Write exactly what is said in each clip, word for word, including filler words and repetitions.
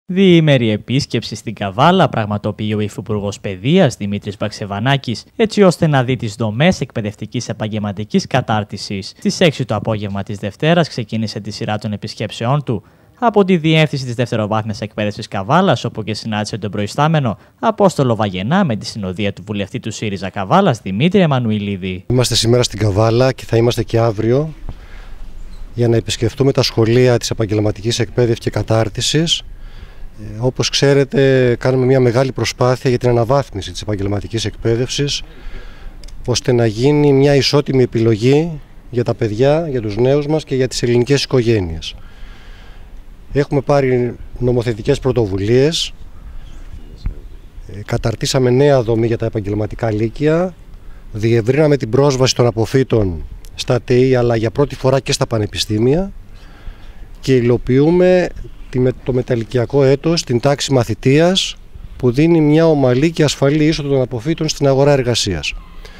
Διήμερη επίσκεψη στην Καβάλα πραγματοποιεί ο Υφυπουργός Παιδείας Δημήτρης Βαξεβανάκης, έτσι ώστε να δει τις δομές εκπαιδευτικής επαγγελματικής κατάρτισης. Στις έξι το απόγευμα της Δευτέρας ξεκίνησε τη σειρά των επισκέψεών του από τη Διεύθυνση της Δευτεροβάθμιας Εκπαίδευσης Καβάλας, όπου και συνάντησε τον προϊστάμενο Απόστολο Βαγενά με τη συνοδεία του βουλευτή του ΣΥΡΙΖΑ Καβάλας Δημήτρη Εμμανουηλίδη. Είμαστε σήμερα στην Καβάλα και θα είμαστε και αύριο για να επισκεφτούμε τα σχολεία της επαγγελματικής εκπαίδευσης και κατάρτισης. Όπως ξέρετε, κάνουμε μια μεγάλη προσπάθεια για την αναβάθμιση της επαγγελματικής εκπαίδευσης, ώστε να γίνει μια ισότιμη επιλογή για τα παιδιά, για τους νέους μας και για τις ελληνικές οικογένειες. Έχουμε πάρει νομοθετικές πρωτοβουλίες, καταρτήσαμε νέα δομή για τα επαγγελματικά λύκεια, διευρύναμε την πρόσβαση των αποφύτων στα ΤΕΙ αλλά για πρώτη φορά και στα πανεπιστήμια και υλοποιούμε το μεταλυκιακό έτος, την τάξη μαθητείας που δίνει μια ομαλή και ασφαλή είσοδο των αποφύτων στην αγορά εργασίας.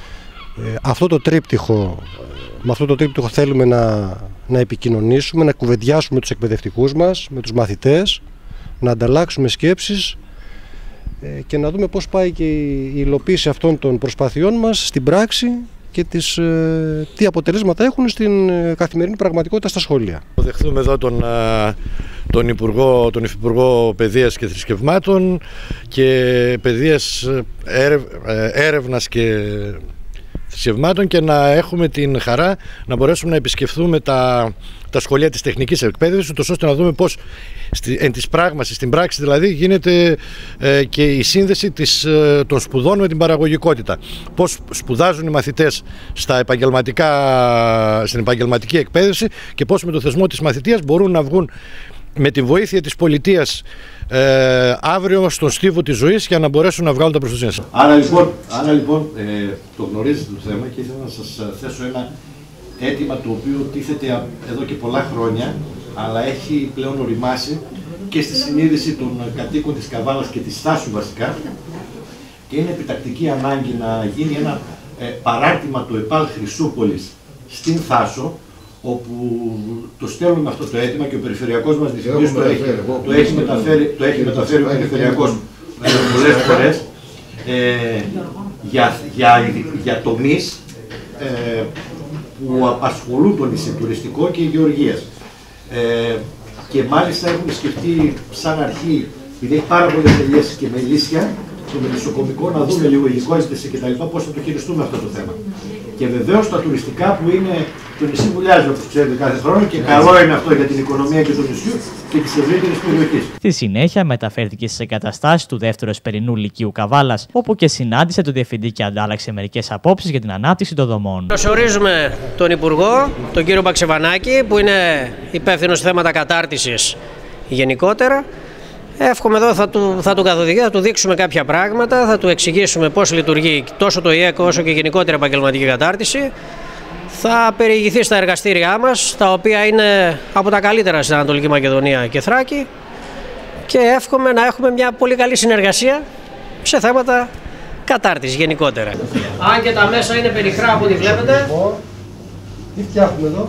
Ε, αυτό το τρίπτυχο, με αυτό το τρίπτυχο θέλουμε να, να επικοινωνήσουμε, να κουβεντιάσουμε τους εκπαιδευτικούς μας, με τους μαθητές, να ανταλλάξουμε σκέψεις ε, και να δούμε πώς πάει και η υλοποίηση αυτών των προσπαθειών μας στην πράξη και τις, ε, τι αποτελέσματα έχουν στην ε, καθημερινή πραγματικότητα στα σχολεία. Δεχθούμε εδώ τον, τον, Υπουργό, τον Υφυπουργό Παιδείας και Θρησκευμάτων και Παιδείας έρευ, Έρευνας και Θρησκευμάτων και να έχουμε την χαρά να μπορέσουμε να επισκεφθούμε τα, τα σχολεία της τεχνικής εκπαίδευσης, ώστε να δούμε πώς στη, εν της πράγμασης, στην πράξη δηλαδή, γίνεται ε, και η σύνδεση της, ε, των σπουδών με την παραγωγικότητα. Πώς σπουδάζουν οι μαθητές στα επαγγελματικά, στην επαγγελματική εκπαίδευση και πώς με το θεσμό της μαθητείας μπορούν να βγουν με τη βοήθεια της πολιτείας ε, αύριο στον στίβο της ζωής για να μπορέσουν να βγάλουν τα προσδοσία. Άρα λοιπόν, άρα, λοιπόν ε, το γνωρίζετε το θέμα και ήθελα να σας θέσω ένα αίτημα το οποίο τίθεται εδώ και πολλά χρόνια, αλλά έχει πλέον οριμάσει και στη συνείδηση των κατοίκων της Καβάλας και της Θάσου βασικά, και είναι επιτακτική ανάγκη να γίνει ένα ε, παράρτημα του ΕΠΑΛ Χρυσούπολης στην Θάσο, όπου το στέλνουμε αυτό το αίτημα και ο περιφερειακός μας διευθυντής το έχει, το έχει μεταφέρει, το έχει μεταφέρει ο περιφερειακός πολλές φορές ε, για, για, για τομείς ε, που απασχολούν το νησί, τουριστικό και γεωργίας. Ε, και μάλιστα έχουμε σκεφτεί σαν αρχή, επειδή έχει πάρα πολλές τελειές και μελίσια, το μελισσοκομικό να δούμε λίγο υλικότητες και τα λοιπά, πώς θα το χειριστούμε αυτό το θέμα. Και βεβαίως τα τουριστικά που είναι, το νησί βουλιάζει όπως ξέρετε κάθε χρόνο και καλό είναι αυτό για την οικονομία και του νησιού και της ευρύτερης περιοχής. Στη συνέχεια μεταφέρθηκε στις εγκαταστάσεις του δεύτερου εσπερινού λυκείου Καβάλας, όπου και συνάντησε τον Διευθυντή και αντάλλαξε μερικές απόψεις για την ανάπτυξη των δομών. Καλωσορίζουμε τον Υπουργό, τον κύριο Βαξεβανάκη, που είναι υπεύθυνος θέματα κατάρτισης γενικότερα. Εύχομαι εδώ θα του, θα του καθοδηγεί, θα του δείξουμε κάποια πράγματα, θα του εξηγήσουμε πώς λειτουργεί τόσο το ΙΕΚ όσο και γενικότερα επαγγελματική κατάρτιση. Θα περιηγηθεί στα εργαστήριά μας, τα οποία είναι από τα καλύτερα στην Ανατολική Μακεδονία και Θράκη, και εύχομαι να έχουμε μια πολύ καλή συνεργασία σε θέματα κατάρτισης γενικότερα. Αν και τα μέσα είναι περιχρά από ό,τι βλέπετε. Τι φτιάχνουμε εδώ?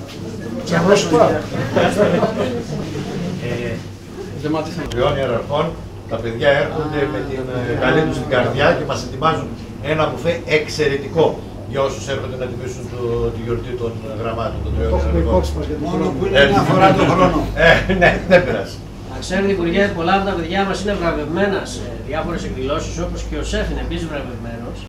Τριών ιεραρχών, τα παιδιά έρχονται με την καλή τους την καρδιά και μας ετοιμάζουν ένα μπουφέ εξαιρετικό για όσους έρχονται να τιμήσουν το, τη γιορτή των γραμμάτων των τριών ιεραρχών. Μόνο που είναι μια φορά το χρόνο. Ε, ναι, δεν πειράζει. Να ξέρετε, Υπουργέ, πολλά από τα παιδιά μας είναι βραβευμένα σε διάφορες εκδηλώσεις, όπως και ο Σεφ είναι επίσης βραβευμένος.